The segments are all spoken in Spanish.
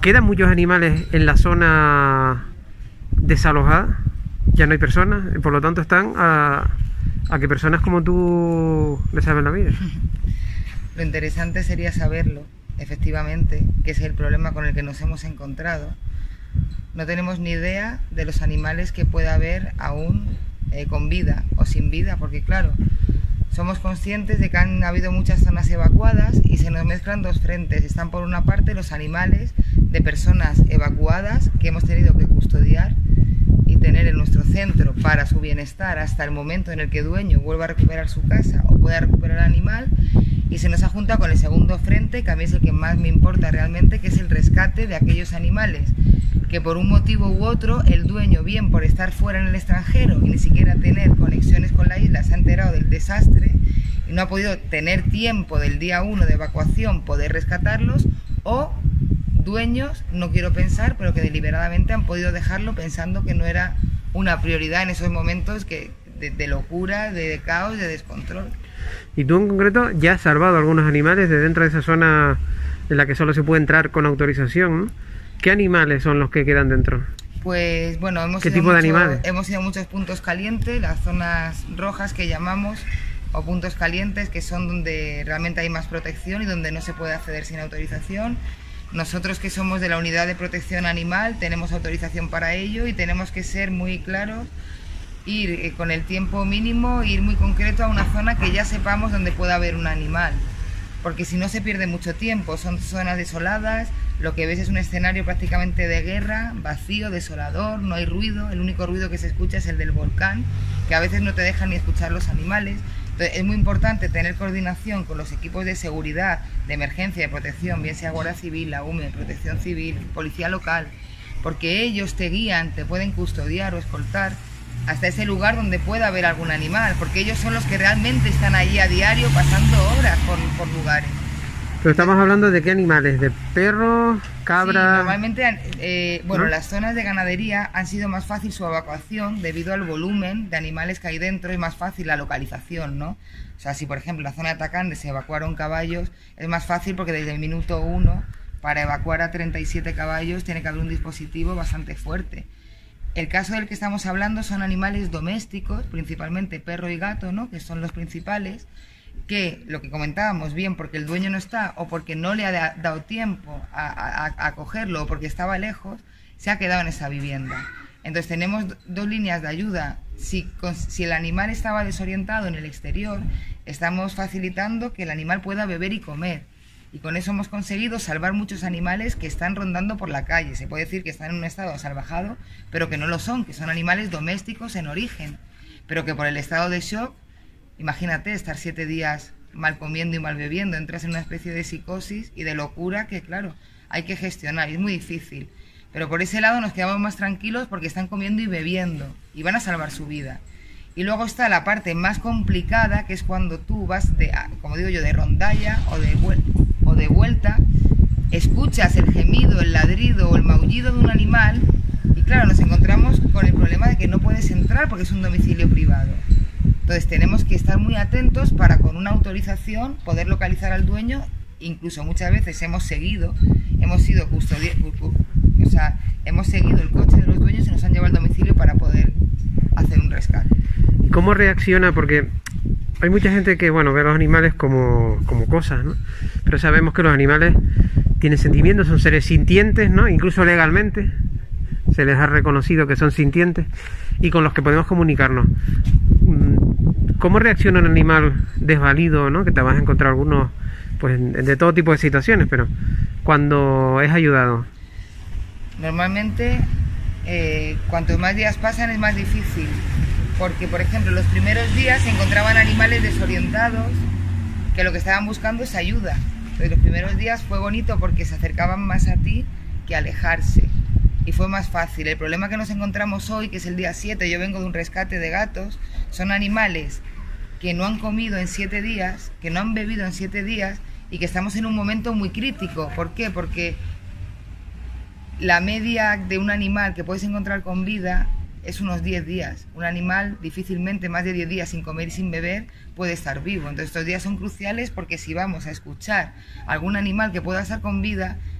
¿Quedan muchos animales en la zona desalojada? Ya no hay personas, por lo tanto están a que personas como tú les salven la vida. Lo interesante sería saberlo, efectivamente, que es el problema con el que nos hemos encontrado. No tenemos ni idea de los animales que pueda haber aún con vida o sin vida, porque claro, somos conscientes de que han habido muchas zonas evacuadas y se nos mezclan dos frentes. Están por una parte los animales de personas evacuadas que hemos tenido que custodiar y tener en nuestro centro para su bienestar hasta el momento en el que el dueño vuelva a recuperar su casa o pueda recuperar el animal, y se nos ha juntado con el segundo frente, que a mí es el que más me importa realmente, que es el rescate de aquellos animales que por un motivo u otro el dueño, bien por estar fuera en el extranjero y ni siquiera tener conexiones con la isla, se ha enterado del desastre y no ha podido tener tiempo del día 1 de evacuación poder rescatarlos, o dueños, no quiero pensar, pero que deliberadamente han podido dejarlo pensando que no era una prioridad en esos momentos de locura, de caos, de descontrol. Y tú en concreto ya has salvado algunos animales de dentro de esa zona en la que solo se puede entrar con autorización, ¿no? ¿Qué animales son los que quedan dentro? Pues bueno, hemos ido a muchos puntos calientes, las zonas rojas que llamamos, o puntos calientes, que son donde realmente hay más protección y donde no se puede acceder sin autorización. Nosotros, que somos de la Unidad de Protección Animal, tenemos autorización para ello y tenemos que ser muy claros, ir con el tiempo mínimo, ir muy concreto a una zona que ya sepamos donde pueda haber un animal, porque si no se pierde mucho tiempo. Son zonas desoladas, lo que ves es un escenario prácticamente de guerra, vacío, desolador, no hay ruido, el único ruido que se escucha es el del volcán, que a veces no te dejan ni escuchar los animales. Entonces es muy importante tener coordinación con los equipos de seguridad, de emergencia, de protección, bien sea Guardia Civil, la UME, Protección Civil, Policía Local, porque ellos te guían, te pueden custodiar o escoltar hasta ese lugar donde pueda haber algún animal, porque ellos son los que realmente están allí a diario pasando horas por lugares. Pero estamos hablando de qué animales, de perros, cabras. Sí, normalmente, bueno, ¿no? Las zonas de ganadería han sido más fácil su evacuación debido al volumen de animales que hay dentro y más fácil la localización, ¿no? O sea, si por ejemplo en la zona de Tacande se evacuaron caballos, es más fácil porque desde el minuto 1 para evacuar a 37 caballos tiene que haber un dispositivo bastante fuerte. El caso del que estamos hablando son animales domésticos, principalmente perro y gato, ¿no? Que son los principales, que lo que comentábamos, bien porque el dueño no está o porque no le ha dado tiempo a cogerlo o porque estaba lejos, se ha quedado en esa vivienda. Entonces tenemos dos líneas de ayuda. Si el animal estaba desorientado en el exterior, estamos facilitando que el animal pueda beber y comer. Y con eso hemos conseguido salvar muchos animales que están rondando por la calle. Se puede decir que están en un estado salvajado, pero que no lo son, que son animales domésticos en origen, pero que por el estado de shock, imagínate estar 7 días mal comiendo y mal bebiendo, entras en una especie de psicosis y de locura que, claro, hay que gestionar y es muy difícil. Pero por ese lado nos quedamos más tranquilos porque están comiendo y bebiendo y van a salvar su vida. Y luego está la parte más complicada, que es cuando tú vas, como digo yo, de rondalla o de vuelta, escuchas el gemido, el ladrido o el maullido de un animal y claro, nos encontramos con el problema de que no puedes entrar porque es un domicilio privado. Entonces tenemos que estar muy atentos para con una autorización poder localizar al dueño. Incluso muchas veces hemos seguido el coche de los dueños y nos han llevado al domicilio para poder hacer un rescate. ¿Y cómo reacciona? Porque hay mucha gente que, bueno, ve a los animales como cosas, ¿no? Pero sabemos que los animales tienen sentimientos, son seres sintientes, ¿no? Incluso legalmente se les ha reconocido que son sintientes y con los que podemos comunicarnos. ¿Cómo reacciona un animal desvalido, ¿no? Que te vas a encontrar algunos, pues, de todo tipo de situaciones, pero cuando es ayudado. Normalmente, cuantos más días pasan es más difícil, porque, por ejemplo, los primeros días se encontraban animales desorientados que lo que estaban buscando es ayuda. Entonces, los primeros días fue bonito porque se acercaban más a ti que a alejarse y fue más fácil. El problema que nos encontramos hoy, que es el día 7, yo vengo de un rescate de gatos, son animales que no han comido en 7 días, que no han bebido en 7 días y que estamos en un momento muy crítico. ¿Por qué? Porque la media de un animal que puedes encontrar con vida es unos 10 días. Un animal difícilmente más de 10 días sin comer y sin beber puede estar vivo. Entonces estos días son cruciales porque si vamos a escuchar algún animal que pueda estar con vida,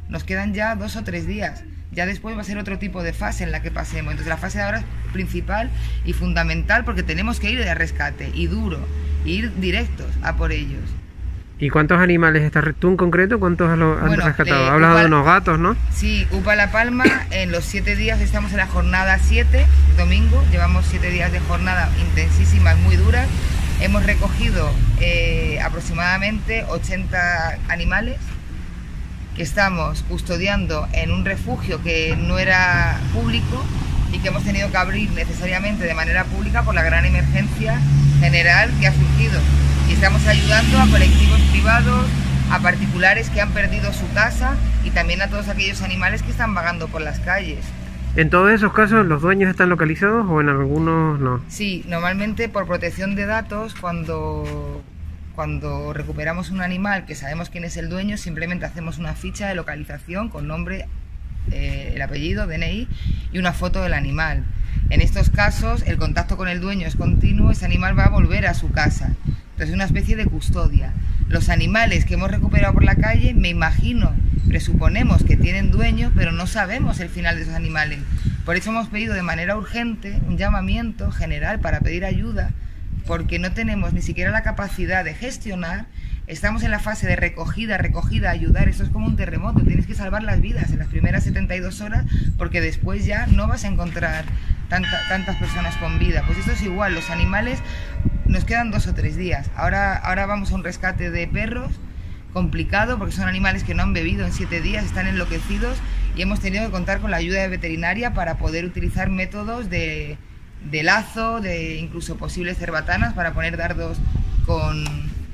nos quedan ya 2 o 3 días. Ya después va a ser otro tipo de fase en la que pasemos. Entonces la fase de ahora es principal y fundamental porque tenemos que ir de rescate y duro, ir directos a por ellos. ¿Y cuántos animales estás tú en concreto? ¿Cuántos has rescatado? Hablas de unos gatos, ¿no? Sí, UPA La Palma, en los 7 días estamos en la jornada 7, domingo, llevamos 7 días de jornada intensísimas, muy duras. Hemos recogido aproximadamente 80 animales que estamos custodiando en un refugio que no era público y que hemos tenido que abrir necesariamente de manera pública por la gran emergencia general que ha surgido. Y estamos ayudando a colectivos privados, a particulares que han perdido su casa y también a todos aquellos animales que están vagando por las calles. ¿En todos esos casos los dueños están localizados o en algunos no? Sí, normalmente por protección de datos, cuando recuperamos un animal que sabemos quién es el dueño, simplemente hacemos una ficha de localización con nombre, el apellido, DNI y una foto del animal. En estos casos el contacto con el dueño es continuo, ese animal va a volver a su casa. Entonces es una especie de custodia. Los animales que hemos recuperado por la calle, me imagino, presuponemos que tienen dueño, pero no sabemos el final de esos animales. Por eso hemos pedido de manera urgente un llamamiento general para pedir ayuda, porque no tenemos ni siquiera la capacidad de gestionar. Estamos en la fase de recogida, ayudar. Esto es como un terremoto, tienes que salvar las vidas en las primeras 72 horas, porque después ya no vas a encontrar tantas personas con vida. Pues esto es igual, los animales nos quedan 2 o 3 días. Ahora vamos a un rescate de perros, complicado, porque son animales que no han bebido en 7 días, están enloquecidos, y hemos tenido que contar con la ayuda de veterinaria para poder utilizar métodos de lazo, de incluso posibles cerbatanas para poner dardos con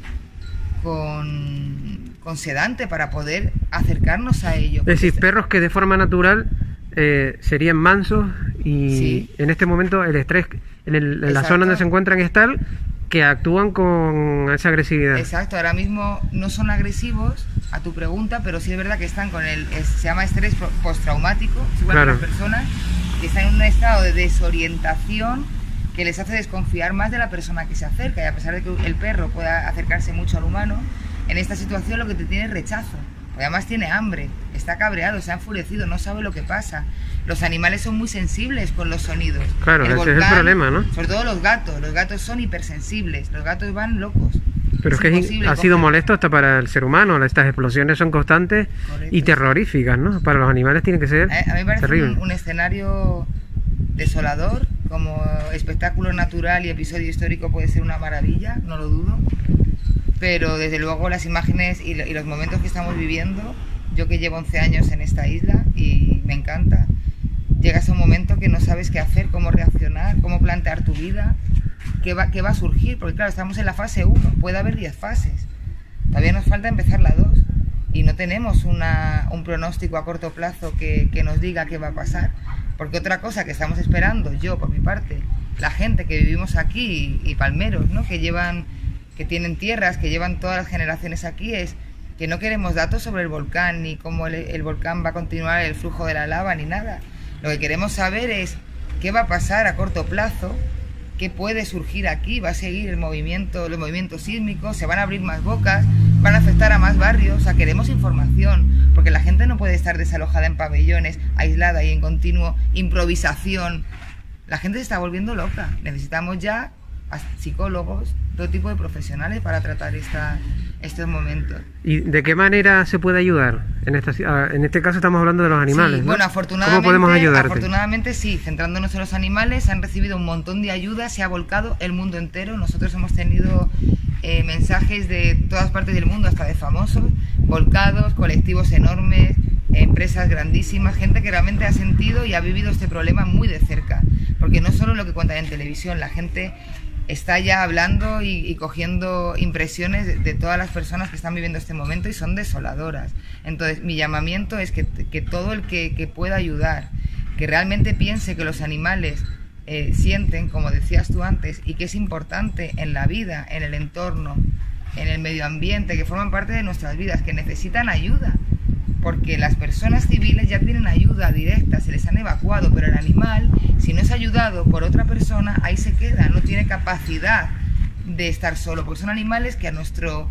sedante para poder acercarnos a ellos. Es decir, perros que de forma natural serían mansos y sí, en este momento el estrés en la zona donde se encuentran es tal que actúan con esa agresividad. Exacto, ahora mismo no son agresivos, a tu pregunta, pero sí es verdad que están con se llama estrés postraumático, igual que las personas, que están en un estado de desorientación que les hace desconfiar más de la persona que se acerca, y a pesar de que el perro pueda acercarse mucho al humano, en esta situación lo que te tiene es rechazo, porque además tiene hambre, está cabreado, se ha enfurecido, no sabe lo que pasa. Los animales son muy sensibles con los sonidos. Claro, ese es el problema, ¿no? Sobre todo los gatos son hipersensibles, los gatos van locos. Pero es que ha sido molesto hasta para el ser humano, estas explosiones son constantes. Correcto. Y terroríficas, ¿no? Para los animales tiene que ser a mí me parece terrible. Un escenario desolador, como espectáculo natural y episodio histórico puede ser una maravilla, no lo dudo, pero desde luego las imágenes y los momentos que estamos viviendo, yo que llevo 11 años en esta isla y me encanta, llegas a un momento que no sabes qué hacer, cómo reaccionar, cómo plantear tu vida, qué va a surgir, porque claro, estamos en la fase 1, puede haber 10 fases, todavía nos falta empezar la 2 y no tenemos un pronóstico a corto plazo que nos diga qué va a pasar, porque otra cosa que estamos esperando, yo por mi parte, la gente que vivimos aquí y palmeros, ¿no? que tienen tierras, que llevan todas las generaciones aquí, es que no queremos datos sobre el volcán, ni cómo el volcán va a continuar el flujo de la lava, ni nada. Lo que queremos saber es qué va a pasar a corto plazo, qué puede surgir aquí, va a seguir los movimientos sísmicos, se van a abrir más bocas, van a afectar a más barrios. O sea, queremos información, porque la gente no puede estar desalojada en pabellones, aislada y en continuo improvisación. La gente se está volviendo loca. Necesitamos ya psicólogos, todo tipo de profesionales para tratar estos momentos. ¿Y de qué manera se puede ayudar? En este caso estamos hablando de los animales, sí, ¿no? bueno, ¿Cómo podemos ayudarte? Afortunadamente sí, centrándonos en los animales, han recibido un montón de ayuda, se ha volcado el mundo entero. Nosotros hemos tenido mensajes de todas partes del mundo, hasta de famosos, volcados, colectivos enormes, empresas grandísimas, gente que realmente ha sentido y ha vivido este problema muy de cerca, porque no solo lo que cuentan en televisión, la gente está ya hablando y cogiendo impresiones de todas las personas que están viviendo este momento y son desoladoras. Entonces mi llamamiento es que todo el que pueda ayudar, que realmente piense que los animales sienten, como decías tú antes, y que es importante en la vida, en el entorno, en el medio ambiente, que forman parte de nuestras vidas, que necesitan ayuda, porque las personas civiles ya tienen ayuda directa, se les han evacuado, pero el animal, si no es ayudado por otra persona, ahí se queda, no tiene capacidad de estar solo, porque son animales que a nuestro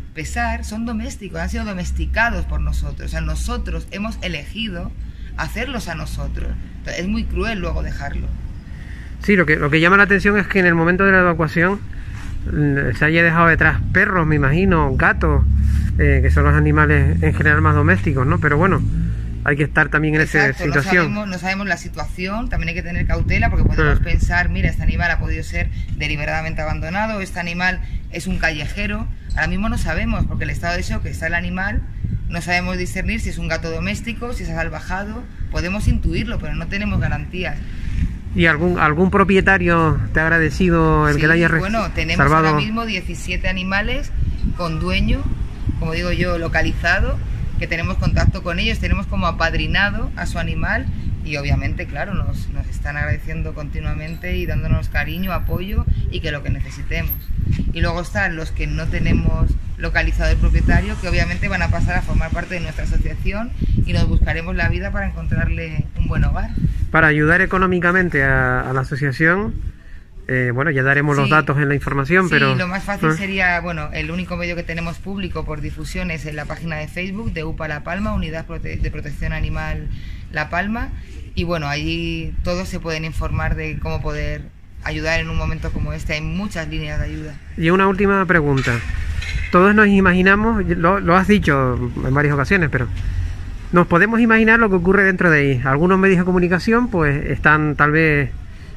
pesar, son domésticos, han sido domesticados por nosotros. O sea, nosotros hemos elegido hacerlos a nosotros. Entonces, es muy cruel luego dejarlo. Sí, lo que llama la atención es que en el momento de la evacuación se haya dejado detrás perros, me imagino, gatos, que son los animales en general más domésticos, ¿no? Pero bueno, hay que estar también en esa situación. No sabemos la situación, también hay que tener cautela porque podemos pensar, mira, este animal ha podido ser deliberadamente abandonado, este animal es un callejero. Ahora mismo no sabemos, porque el estado de shock que está el animal, no sabemos discernir si es un gato doméstico, si es salvajado, podemos intuirlo, pero no tenemos garantías. ¿Y algún propietario te ha agradecido el que le haya salvado? Bueno, tenemos ahora mismo 17 animales con dueño, como digo yo, localizado, que tenemos contacto con ellos, tenemos como apadrinado a su animal y obviamente, claro, nos están agradeciendo continuamente y dándonos cariño, apoyo y que lo que necesitemos. Y luego están los que no tenemos localizado el propietario, que obviamente van a pasar a formar parte de nuestra asociación y nos buscaremos la vida para encontrarle un buen hogar. Para ayudar económicamente a la asociación, bueno, ya daremos los datos en la información, pero... Sí, lo más fácil sería, bueno, el único medio que tenemos público por difusión es en la página de Facebook de UPA La Palma, Unidad de Protección Animal La Palma, y bueno, allí todos se pueden informar de cómo poder ayudar en un momento como este. Hay muchas líneas de ayuda. Y una última pregunta. Todos nos imaginamos, lo has dicho en varias ocasiones, pero nos podemos imaginar lo que ocurre dentro de ahí. Algunos medios de comunicación pues están tal vez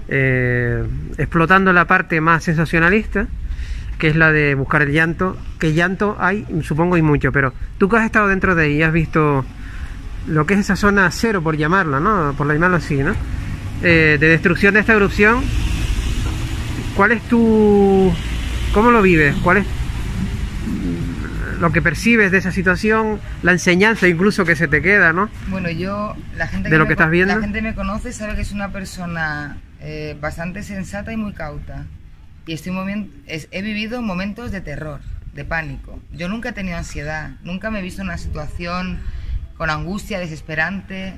explotando la parte más sensacionalista, que es la de buscar el llanto. Que llanto hay, supongo, y mucho, pero tú que has estado dentro de ahí y has visto lo que es esa zona cero, por llamarla, ¿no? Por llamarlo así, ¿no? De destrucción de esta erupción, ¿cuál es cómo lo vives? ¿Cuál es lo que percibes de esa situación, la enseñanza incluso que se te queda, ¿no? Bueno, la gente de lo que estás viendo. La gente me conoce, sabe que es una persona bastante sensata y muy cauta. Y he vivido momentos de terror, de pánico. Yo nunca he tenido ansiedad, nunca me he visto en una situación con angustia, desesperante.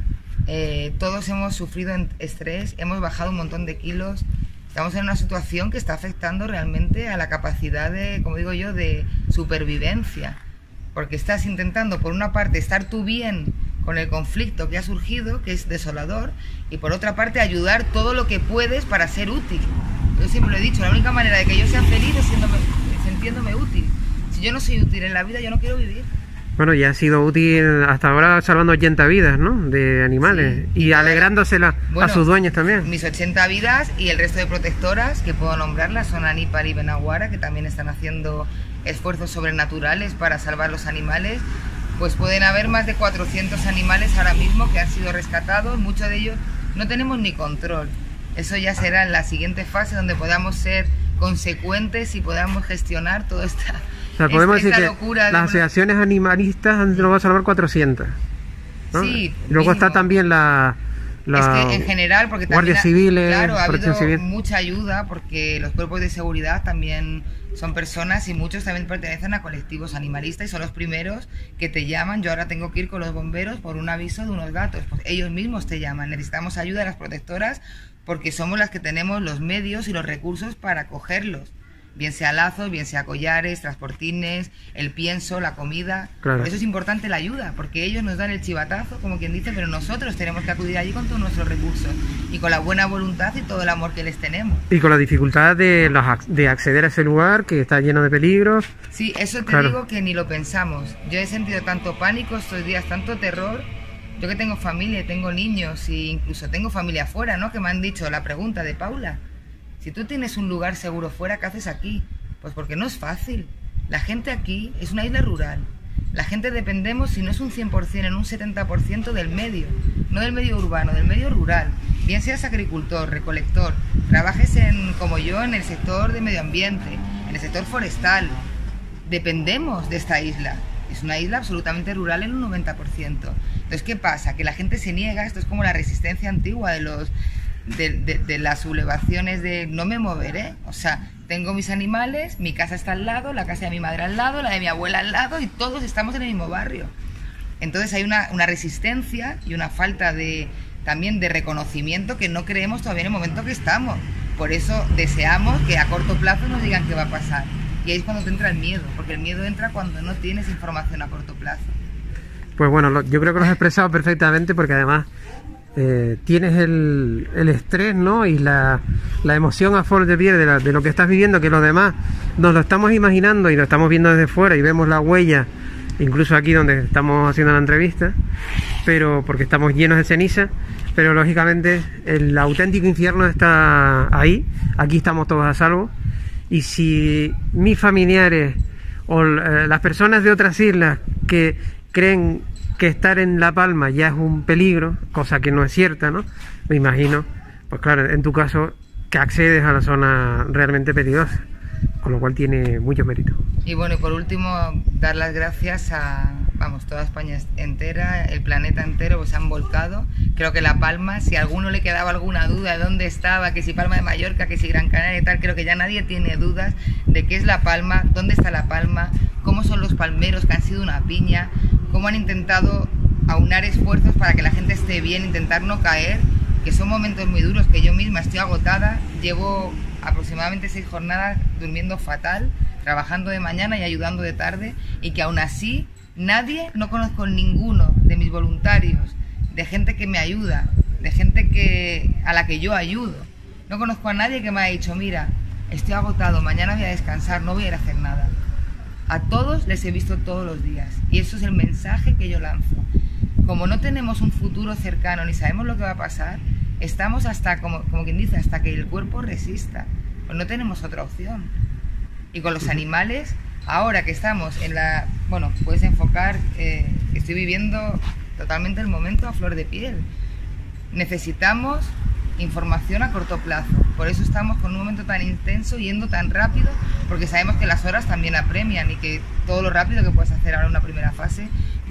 Todos hemos sufrido estrés, hemos bajado un montón de kilos. Estamos en una situación que está afectando realmente a la capacidad de, como digo yo, de supervivencia. Porque estás intentando, por una parte, estar tú bien con el conflicto que ha surgido, que es desolador, y por otra parte, ayudar todo lo que puedes para ser útil. Yo siempre lo he dicho, la única manera de que yo sea feliz es sintiéndome útil. Si yo no soy útil en la vida, yo no quiero vivir. Bueno, ya ha sido útil hasta ahora salvando 80 vidas, ¿no? De animales. Sí, y alegrándosela a sus dueños también. Mis 80 vidas y el resto de protectoras, que puedo nombrarlas, son Anípar y Benaguara, que también están haciendo esfuerzos sobrenaturales para salvar los animales. Pues pueden haber más de 400 animales ahora mismo que han sido rescatados. Muchos de ellos no tenemos ni control. Eso ya será en la siguiente fase, donde podamos ser consecuentes y podamos gestionar toda esta... O sea, podemos decir que las asociaciones animalistas han logrado salvar 400, ¿no? Sí. Luego está también la es que en general, porque también guardias civiles, claro, ha habido mucha ayuda, porque los cuerpos de seguridad también son personas y muchos también pertenecen a colectivos animalistas y son los primeros que te llaman. Yo ahora tengo que ir con los bomberos por un aviso de unos gatos, pues ellos mismos te llaman. Necesitamos ayuda de las protectoras porque somos las que tenemos los medios y los recursos para cogerlos. Bien sea lazos, bien sea collares, transportines, el pienso, la comida. Claro. Por eso es importante la ayuda, porque ellos nos dan el chivatazo, como quien dice, pero nosotros tenemos que acudir allí con todos nuestros recursos y con la buena voluntad y todo el amor que les tenemos. Y con la dificultad de acceder a ese lugar que está lleno de peligros. Sí, eso te digo que ni lo pensamos. Yo he sentido tanto pánico estos días, tanto terror. Yo que tengo familia, tengo niños e incluso tengo familia afuera, ¿no? Que me han dicho la pregunta de Paula. Si tú tienes un lugar seguro fuera, ¿qué haces aquí? Pues porque no es fácil. La gente aquí es una isla rural. La gente dependemos, si no es un 100%, en un 70% del medio. No del medio urbano, del medio rural. Bien seas agricultor, recolector, trabajes como yo en el sector de medio ambiente, en el sector forestal. Dependemos de esta isla. Es una isla absolutamente rural en un 90%. Entonces, ¿qué pasa? Que la gente se niega. Esto es como la resistencia antigua de las sublevaciones de no me moveré, o sea, tengo mis animales, mi casa está al lado, la casa de mi madre al lado, la de mi abuela al lado y todos estamos en el mismo barrio. Entonces hay una resistencia y una falta también de reconocimiento que no creemos todavía en el momento que estamos. Por eso deseamos que a corto plazo nos digan qué va a pasar. Y ahí es cuando te entra el miedo, porque el miedo entra cuando no tienes información a corto plazo. Pues bueno, yo creo que lo has expresado perfectamente, porque además tienes el estrés, ¿no? Y la emoción a flor de piel de lo que estás viviendo, que los demás nos lo estamos imaginando y lo estamos viendo desde fuera y vemos la huella, incluso aquí donde estamos haciendo la entrevista, pero porque estamos llenos de ceniza, pero lógicamente el auténtico infierno está ahí, aquí estamos todos a salvo. Y si mis familiares o las personas de otras islas que creen que estar en La Palma ya es un peligro, cosa que no es cierta, ¿no? Me imagino, pues claro, en tu caso, que accedes a la zona realmente peligrosa, con lo cual tiene mucho mérito. Y bueno, y por último, dar las gracias a, vamos, toda España entera, el planeta entero, pues se han volcado. Creo que La Palma, si a alguno le quedaba alguna duda de dónde estaba, que si Palma de Mallorca, que si Gran Canaria y tal, creo que ya nadie tiene dudas de qué es La Palma, dónde está La Palma, cómo son los palmeros, que han sido una piña, cómo han intentado aunar esfuerzos para que la gente esté bien, intentar no caer, que son momentos muy duros, que yo misma estoy agotada, llevo aproximadamente 6 jornadas durmiendo fatal, trabajando de mañana y ayudando de tarde, y que aún así nadie, no conozco ninguno de mis voluntarios, de gente que me ayuda, de gente a la que yo ayudo, no conozco a nadie que me haya dicho, mira, estoy agotado, mañana voy a descansar, no voy a ir a hacer nada. A todos les he visto todos los días, y eso es el mensaje que yo lanzo. Como no tenemos un futuro cercano ni sabemos lo que va a pasar, estamos hasta, como quien dice, hasta que el cuerpo resista. Pues no tenemos otra opción. Y con los animales, ahora que estamos en la... Bueno, puedes enfocar que estoy viviendo totalmente el momento a flor de piel. Necesitamos información a corto plazo. Por eso estamos con un momento tan intenso, yendo tan rápido, porque sabemos que las horas también apremian y que todo lo rápido que puedes hacer ahora en una primera fase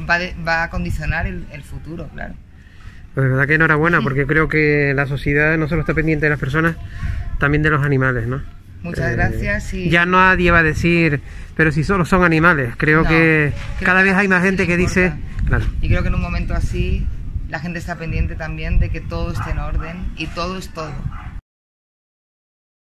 va a condicionar el futuro, claro. Pues de verdad que enhorabuena, porque creo que la sociedad no solo está pendiente de las personas, también de los animales, ¿no? Muchas gracias. Y... ya nadie va a decir, pero si solo son animales. Creo que cada vez hay más gente que dice... Claro. Y creo que en un momento así la gente está pendiente también de que todo esté en orden, y todo es todo.